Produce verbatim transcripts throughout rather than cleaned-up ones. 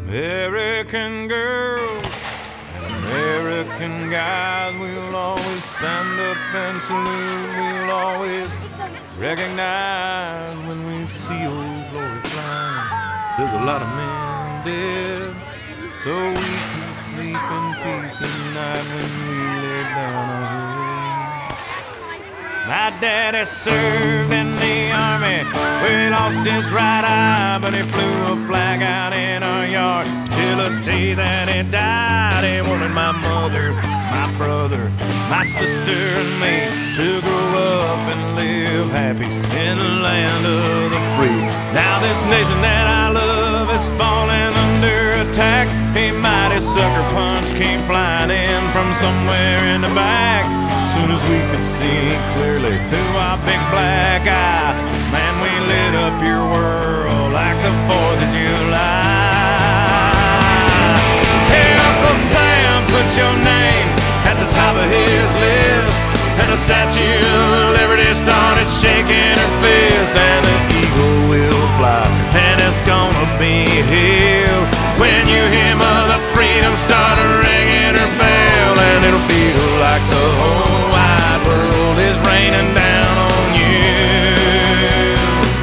American girls and American guys, we'll always stand up and salute. We'll always recognize when we see old glory flying. There's a lot of men dead, so we can sleep in peace at night when we lay down our heads. My daddy served in the army, where he lost his right eye, but he flew a flag out in our yard till the day that he died. He wanted my mother, my brother, my sister and me to grow up and live happy in the land of the free. Now this nation that I love is falling under attack. A mighty sucker punch came flying in from somewhere in the back. Soon as we could see clearly through our big black eye, man, we lit up your world like the fourth of July. Hey, Uncle Sam, put your name at the top of his list, and the Statue of Liberty started shaking her fist, and the eagle will fly, and it's gonna be here when you hear Mother Freedom start ringing her bell, and it'll feel like the whole wide world is raining down on you.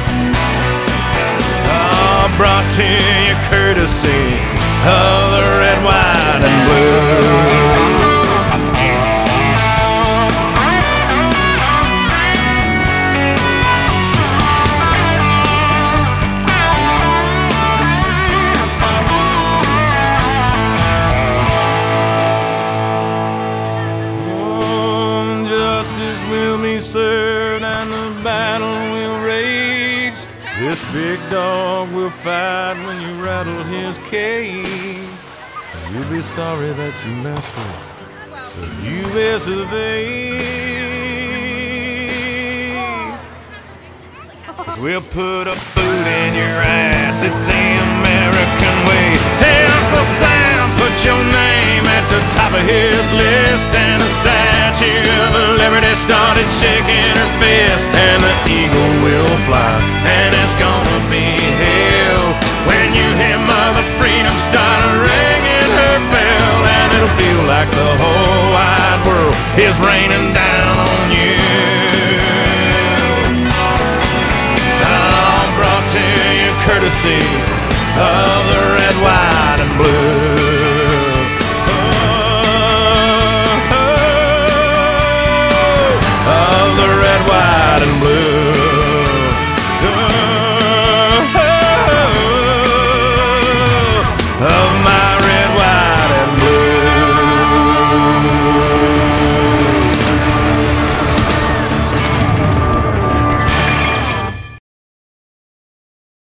Oh, brought to you courtesy of the red, white, and blue. Served and the battle will rage. This big dog will fight when you rattle his cage. You'll be sorry that you messed with the U S of A. 'Cause we'll put a boot in your ass, it's the American way. Hey, Uncle Sam, put your name at the top of his list, and the Statue of Liberty started shaking her fist, and the eagle will fly, and it's gonna be hell when you hear Mother Freedom start ringing her bell, and it'll feel like the whole wide world is raining down on you. All brought to you courtesy of the red, white, and blue. Of the red, white, and blue.